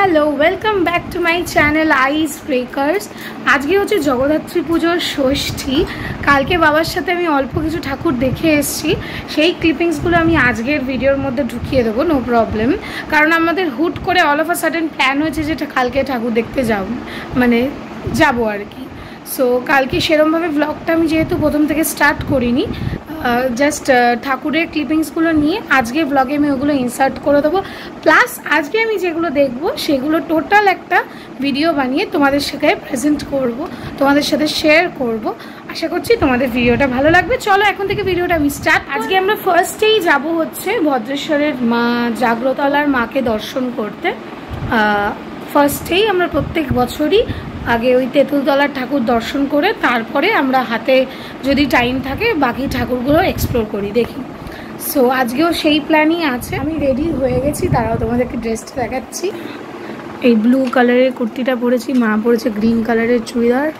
Hello, welcome back to my channel ice breakers. আজকে হচ্ছে জগদ্ধাত্রী পুজোর ষষ্ঠী। কালকে বাবার সাথে আমি অল্প কিছু ঠাকুর দেখে এসেছি, সেই ক্লিপিংসগুলো আমি আজকের ভিডিওর মধ্যে ঢুকিয়ে দেবো, নো প্রবলেম। কারণ আমাদের হুট করে all of a sudden plan হয়েছে যেটা কালকে ঠাকুর দেখতে যাবো আর কি। সো কালকে সেরমভাবে ব্লগটা আমি যেহেতু প্রথম থেকে স্টার্ট করিনি, জাস্ট ঠাকুরের ক্লিপিংসগুলো নিয়ে আজকে ব্লগে আমি ওগুলো ইনসার্ট করে দেবো। প্লাস আজকে আমি যেগুলো দেখবো সেগুলো টোটাল একটা ভিডিও বানিয়ে তোমাদের সাথে প্রেজেন্ট করব, তোমাদের সাথে শেয়ার করব। আশা করছি তোমাদের ভিডিওটা ভালো লাগবে। চলো এখন থেকে ভিডিওটা আমি স্টার্ট। আজকে আমরা ফার্স্টেই যাব হচ্ছে ভদ্রেশ্বরের মা জাগ্রতলার মাকে দর্শন করতে। ফার্স্টেই আমরা প্রত্যেক বছরই আগে ওই তেঁতুলতলার ঠাকুর দর্শন করে তারপরে আমরা হাতে যদি টাইম থাকে বাকি ঠাকুরগুলো এক্সপ্লোর করি, দেখি। সো আজকেও সেই প্ল্যানই আছে। আমি রেডি হয়ে গেছি, তারাও তোমাদেরকে ড্রেসটা দেখাচ্ছি। এই ব্লু কালারের কুর্তিটা পরেছি, মা পরেছে গ্রিন কালারের চুড়িদার।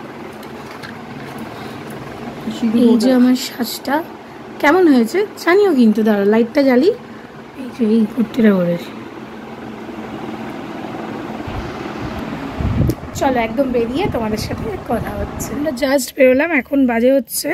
এই যে আমার সাজটা কেমন হয়েছে জানিও কিন্তু, দাঁড়া লাইটটা জ্বালি। এই যে এই কুর্তিটা পরেছি। চলো একদম বেরিয়ে তোমাদের সাথে কথা হচ্ছে। আমরা জাস্ট বেরোলাম, এখন বাজে হচ্ছে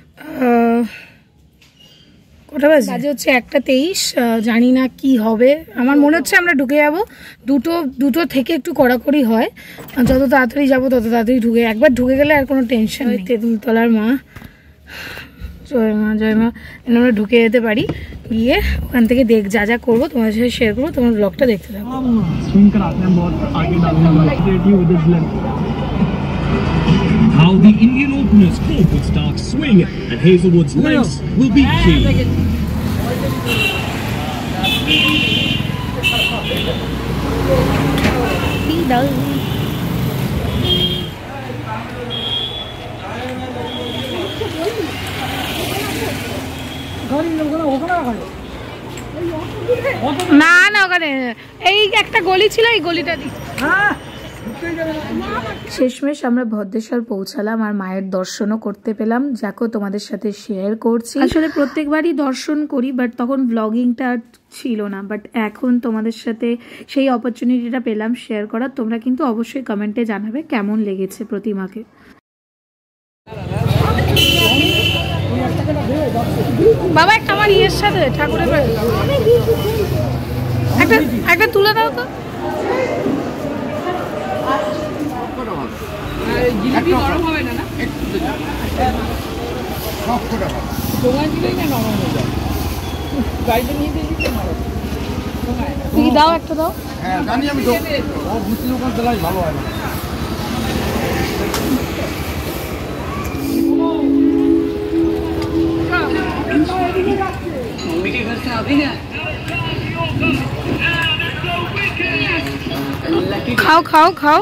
কটা বাজে হচ্ছে 1:23। জানি না কি হবে, আমার মনে হচ্ছে আমরা ঢুকে যাবো দুটো থেকে একটু কড়াকড়ি হয়। যত তাড়াতাড়ি যাবো তত তাড়াতাড়ি একবার ঢুকে গেলে আর কোনো টেনশন নেই। তেঁতুলতলার মা, জয় মা জয় মা, আমরা ঢুকে যেতে পারি। গিয়ে ওখান থেকে যা যা করবো তোমাদের সাথে শেয়ার করবো, তোমার ব্লগটা দেখতে থাকো। How the Indian openers cope with Stark's swing and Hazelwood's legs will be key. না না, ওখানে এই একটা গলি ছিল, এই গলিটা দিই। শেষমেশ আমরা ভদ্রেশ্বর পৌঁছালাম আর মায়ের দর্শনও করতে পেলাম, যাকেও তোমাদের সাথে শেয়ার করছি। আসলে প্রত্যেকবারই দর্শন করি, বাট তখন ব্লগিংটা ছিল না। বাট এখন তোমাদের সাথে সেই অপরচুনিটিটা পেলাম শেয়ার করার। তোমরা কিন্তু অবশ্যই কমেন্টে জানাবে কেমন লেগেছে প্রতিমাকে। বাবা একটা আমার ইয়ের সাথে ঠাকুরের একটা তুলে দাও তো। দাও একটা দাও। ভালো হয় না। খাও খাও খাও।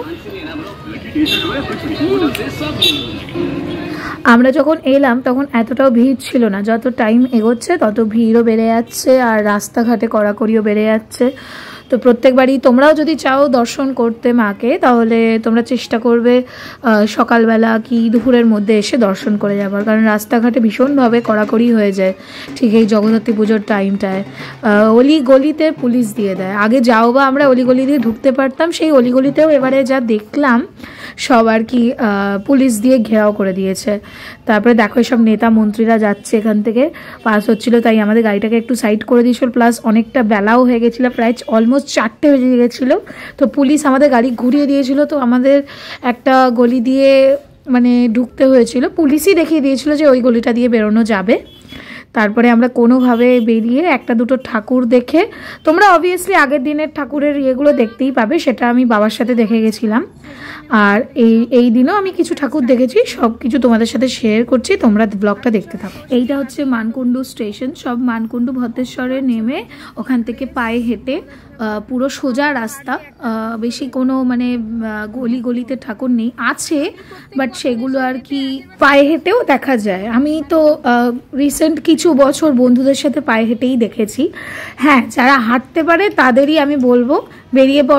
আমরা যখন এলাম তখন এতটাও ভিড় ছিল না, যত টাইম এগোচ্ছে তত ভিড়ও বেড়ে যাচ্ছে আর রাস্তাঘাটে কড়াকড়িও বেড়ে যাচ্ছে। তো প্রত্যেকবারই তোমরাও যদি চাও দর্শন করতে মাকে, তাহলে তোমরা চেষ্টা করবে সকালবেলা কি দুপুরের মধ্যে এসে দর্শন করে যাবার, কারণ রাস্তাঘাটে ভীষণভাবে কড়াকড়ি হয়ে যায় ঠিক এই জগদ্ধাত্রী পুজোর টাইমটায়। অলি গলিতে পুলিশ দিয়ে দেয়। আগে যাও বা আমরা অলিগলি দিয়ে ঢুকতে পারতাম, সেই অলিগলিতেও এবারে যা দেখলাম সব আর কি পুলিশ দিয়ে ঘেরাও করে দিয়েছে। তারপরে দেখো সব নেতা মন্ত্রীরা যাচ্ছে এখান থেকে, পাস হচ্ছিল, তাই আমাদের গাড়িটাকে একটু সাইড করে দিয়েছিল। প্লাস অনেকটা বেলাও হয়ে গেছিলো, প্রায় অলমোস্ট 4টে বেজে গেছিলো। তো পুলিশ আমাদের গাড়ি ঘুরিয়ে দিয়েছিল, তো আমাদের একটা গলি দিয়ে ঢুকতে হয়েছিল। পুলিশই দেখিয়ে দিয়েছিল যে ওই গলিটা দিয়ে বেরোনো যাবে। তারপরে আমরা কোনোভাবে বেরিয়ে একটা দুটো ঠাকুর দেখে, তোমরা অবভিয়াসলি আগের দিনের ঠাকুরের ইয়েগুলো দেখতেই পাবে, সেটা আমি বাবার সাথে দেখে গেছিলাম। আর এই দিনও আমি কিছু ঠাকুর দেখেছি, সব কিছু তোমাদের সাথে শেয়ার করছি, তোমরা ব্লগটা দেখতে থাকো। এইটা হচ্ছে মানকুণ্ডু স্টেশন। সব মানকুণ্ডু ভদ্রেশ্বরে নেমে ওখান থেকে পায়ে হেঁটে পুরো সোজা রাস্তা, বেশি কোনো গলিতে ঠাকুর নেই, আছে বাট সেগুলো আর কি পায়ে হেঁটেও দেখা যায়। আমি তো রিসেন্ট কিছু বছর বন্ধুদের সাথে পায়ে হেঁটেই দেখেছি। হ্যাঁ, যারা হাঁটতে পারে তাদেরই আমি বলবো বেরিয়ে পড়ো,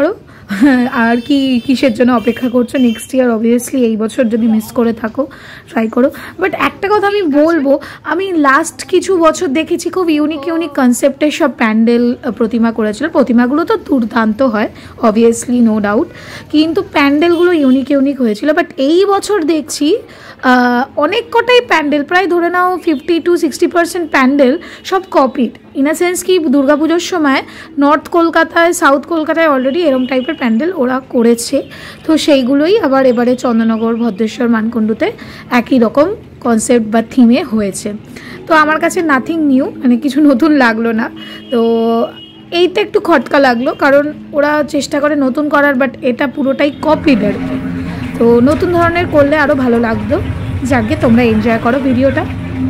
আর কি কিসের জন্য অপেক্ষা করছো? নেক্সট ইয়ার অবভিয়াসলি, এই বছর যদি মিস করে থাকো ট্রাই করো। বাট একটা কথা আমি বলবো, আমি লাস্ট কিছু বছর দেখেছি খুব ইউনিক ইউনিক কনসেপ্টের সব প্যান্ডেল প্রতিমা করেছিল। প্রতিমাগুলো তো দুর্দান্ত হয় অবভিয়াসলি, নো ডাউট, কিন্তু প্যান্ডেলগুলো ইউনিক ইউনিক হয়েছিল। বাট এই বছর দেখছি অনেক কটাই প্যান্ডেল, প্রায় ধরে নাও 50 to 60% প্যান্ডেল সব কপিড। ইন আ সেন্স কি, দুর্গাপুজোর সময় নর্থ কলকাতায়, সাউথ কলকাতায় অলরেডি এরম টাইপের প্যান্ডেল ওরা করেছে, তো সেইগুলোই আবার এবারে চন্দননগর, ভদ্রেশ্বর, মানকুণ্ডুতে একই রকম কনসেপ্ট বা থিমে হয়েছে। তো আমার কাছে নাথিং নিউ, মানে কিছু নতুন লাগলো না। তো এইটা একটু খটকা লাগলো, কারণ ওরা চেষ্টা করে নতুন করার, বাট এটা পুরোটাই কপিড আর কি। তো নতুন ধরনের করলে আরও ভালো লাগতো। যাকে তোমরা এনজয় করো ভিডিওটা।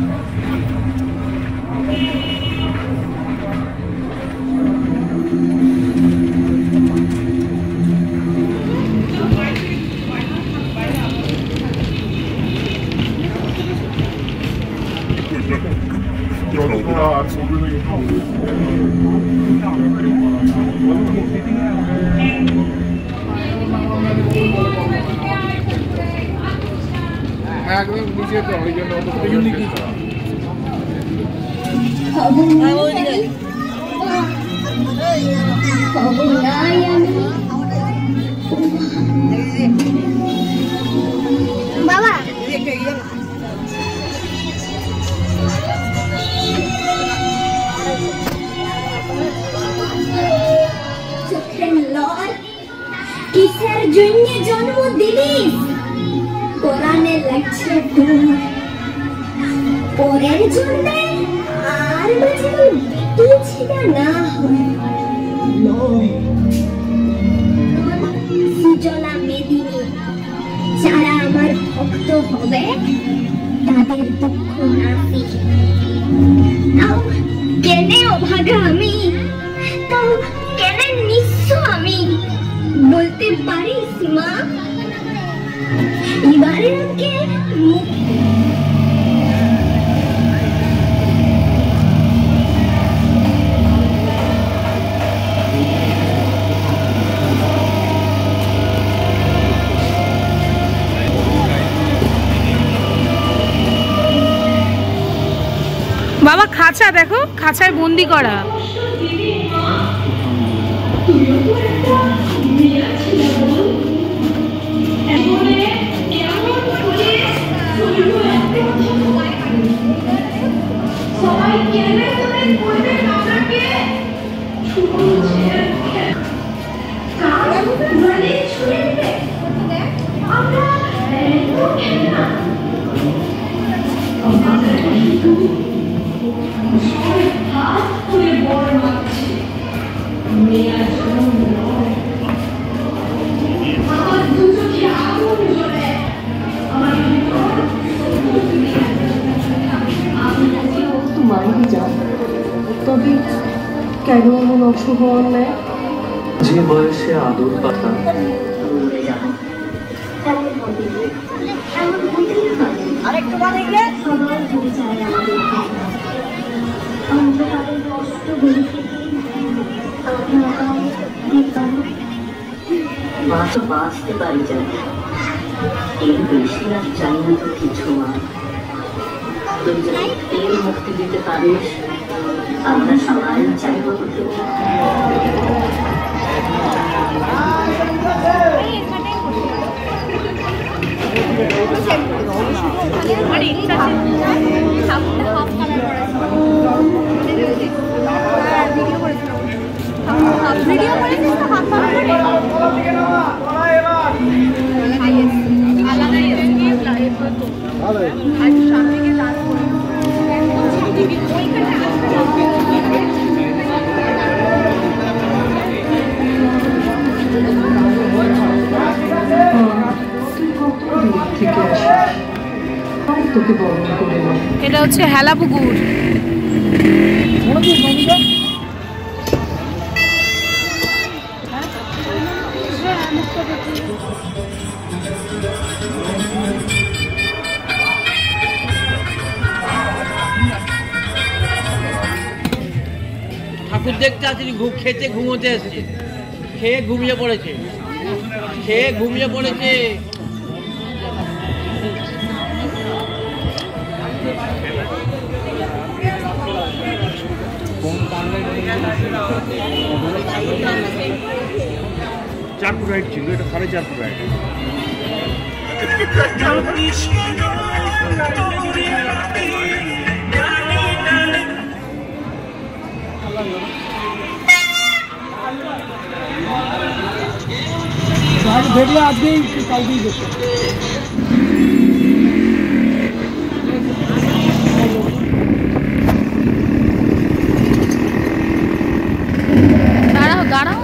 বাবা কিসের জন্য জন্ম দিলি? কোরআনে লেখছে তোর পরের জন্য আর বাঁচানো বেঁচে না সুজলা মেদিনী, যারা আমার ভক্ত হবে তাদের দুঃখ নাসি। তাও কেনে অভাগা আমি, তাও কেনে নিঃস্ব আমি, বলতে পারিস মা? এবারে আমাকে বাবা খাঁচা দেখো, খাঁচায় বন্দি করা। তবে কেন এমন অসহন নেয়? যে বয়সে আদর পাতা আরেকটু বানাইলে সবাই ভুলে যায় আমাদের অন্ধকারের কষ্ট বলে মা তো বাঁচতে পারি যায়, এর বেশি আর চাই না তো কিছু। মা তুই যদি এর মুক্তি দিতে পারিস, আমরা সবাই চাইব তোকে। ভিডিও করেছিস তো হাত পা করে আলাদাই লাইভ তো আজ সামনে গিয়ে লাইভ করে তোকে বরণ করে নাও। এটা হচ্ছে হেলা পুকুর। ঠাকুর দেখতে আসেনি, খেতে ঘুমোতে এসছে। খেয়ে ঘুমিয়ে পড়েছে, খেয়ে ঘুমিয়ে পড়েছে। চার ফুট রাইড ছিল, এটা 4.5 ফুট রাইড। দেখলে আজকেই কালকেই দেখো। দাঁড়াও দাঁড়াও।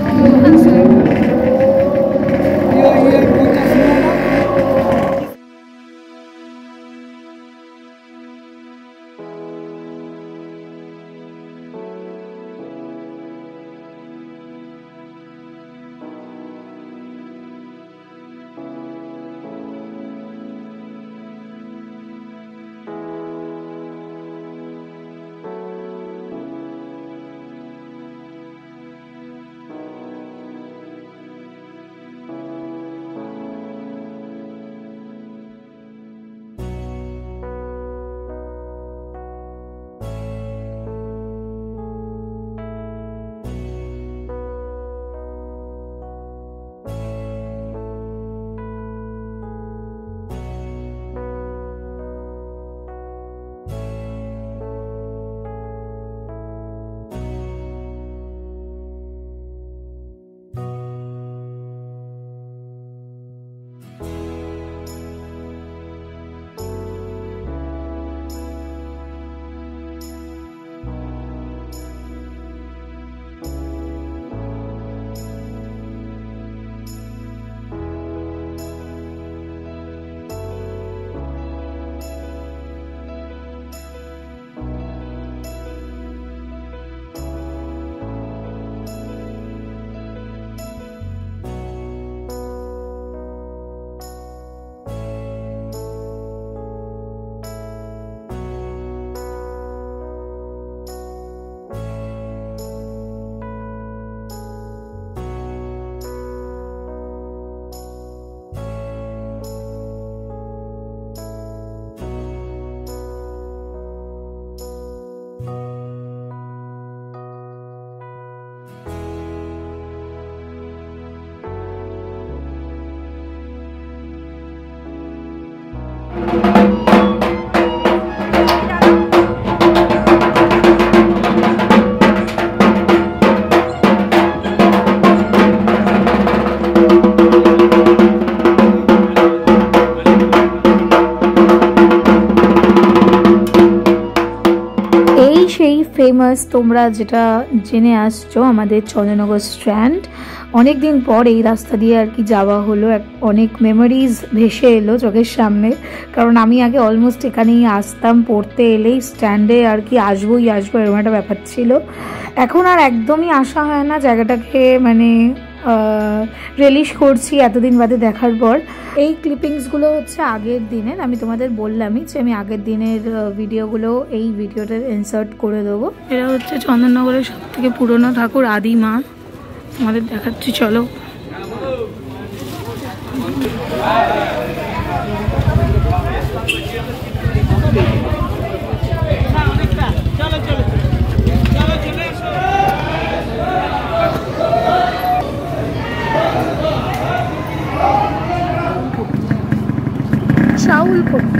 ফেমাস তোমরা যেটা জেনে আসছো আমাদের চন্দ্রনগর স্ট্র্যান্ড। অনেক দিন পর এই রাস্তা দিয়ে আর কি যাওয়া হলো, অনেক মেমোরিজ ভেসে এলো চোখের সামনে। কারণ আমি আগে অলমোস্ট এখানেই আসতাম, পড়তে এলেই স্ট্যান্ডে আর কি আসবোই আসবো, এরকম একটা ব্যাপার ছিল। এখন আর একদমই আসা হয় না, জায়গাটাকে মানে রিলিশ করছি এতদিন বাদে দেখার পর। এই ক্লিপিংসগুলো হচ্ছে আগের দিনের, আমি তোমাদের বললামই যে আমি আগের দিনের ভিডিওগুলো এই ভিডিওতে ইনসার্ট করে দেবো। এটা হচ্ছে চন্দননগরের সব থেকে পুরনো ঠাকুর আদি মা, তোমাদের দেখাচ্ছি চলো। চাউল পট্টি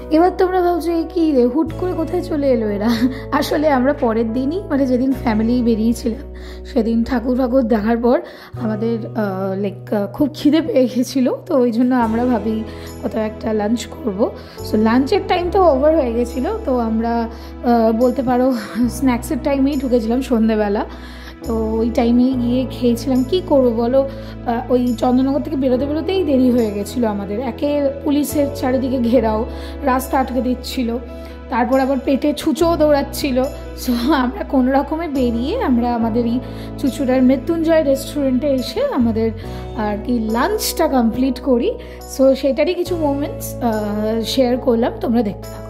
এবার তোমরা ভাবছো কি রে হুট করে কোথায় চলে এলো এরা। আসলে আমরা পরের দিনই মানে যেদিন ফ্যামিলি বেরিয়েছিলাম সেদিন ঠাকুর দেখার পর আমাদের খুব খিদে পেয়ে গেছিলো, তো ওই জন্য আমরা ভাবি কোথাও একটা লাঞ্চ করব। সো লাঞ্চের টাইম তো ওভার হয়ে গেছিলো, তো আমরা বলতে পারো স্ন্যাক্সের টাইমেই ঢুকেছিলাম সন্ধেবেলা। তো ওই টাইমে গিয়ে খেয়েছিলাম, কি করবো বলো, ওই চন্দননগর থেকে বেরোতেই দেরি হয়ে গেছিলো আমাদের। একে পুলিশের চারিদিকে ঘেরাও, রাস্তা আটকে দিচ্ছিল, তারপর আবার পেটে ছুঁচোও দৌড়াচ্ছিল। সো আমরা কোনো রকমে বেরিয়ে আমরা আমাদের এই চুচুড়ার মৃত্যুঞ্জয় রেস্টুরেন্টে এসে আমাদের আর কি লাঞ্চটা কমপ্লিট করি। সো সেটারই কিছু মোমেন্টস শেয়ার করলাম, তোমরা দেখতে থাকো।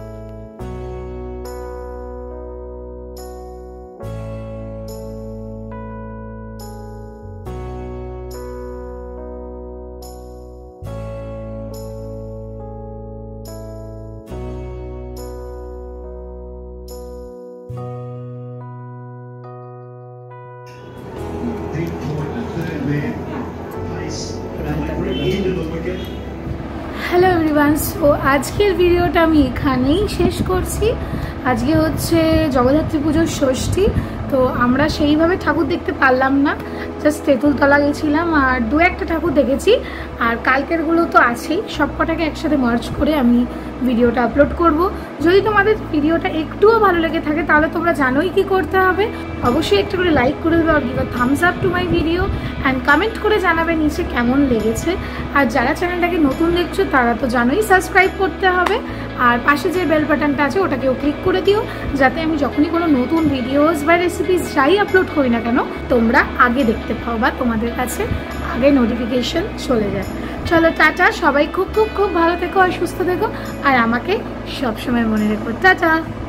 হ্যালো এভরিওয়ান, সো আজকের ভিডিওটা আমি এখানেই শেষ করছি। আজকে হচ্ছে জগদ্ধাত্রী পুজোর ষষ্ঠী, তো আমরা সেইভাবে ঠাকুর দেখতে পারলাম না, জাস্ট তেঁতুলতলা গেছিলাম আর দু একটা ঠাকুর দেখেছি। আর কালকেরগুলো তো আছেই, সব কটাকে একসাথে মার্চ করে আমি ভিডিওটা আপলোড করব। যদি তোমাদের ভিডিওটা একটুও ভালো লেগে থাকে তাহলে তোমরা জানোই কি করতে হবে, অবশ্যই একটু করে লাইক করে দেবে আর give a thumbs up to my video and comment করে জানাবে নিচে কেমন লেগেছে। আর যারা চ্যানেলটাকে নতুন দেখছো তারা তো জানোই সাবস্ক্রাইব করতে হবে, আর পাশে যে বেল বাটনটা আছে ওটাকেও ক্লিক করে দিও, যাতে আমি যখনই কোনো নতুন ভিডিওস বা রেসিপিস যাই আপলোড করি না কেন তোমরা আগে দেখতে পাও বা তোমাদের কাছে আগে নোটিফিকেশন চলে যায়। চলো টাটা, সবাই খুব খুব খুব ভালো থেকো আর সুস্থ থেকো, আর আমাকে সবসময় মনে রেখো। টাটা।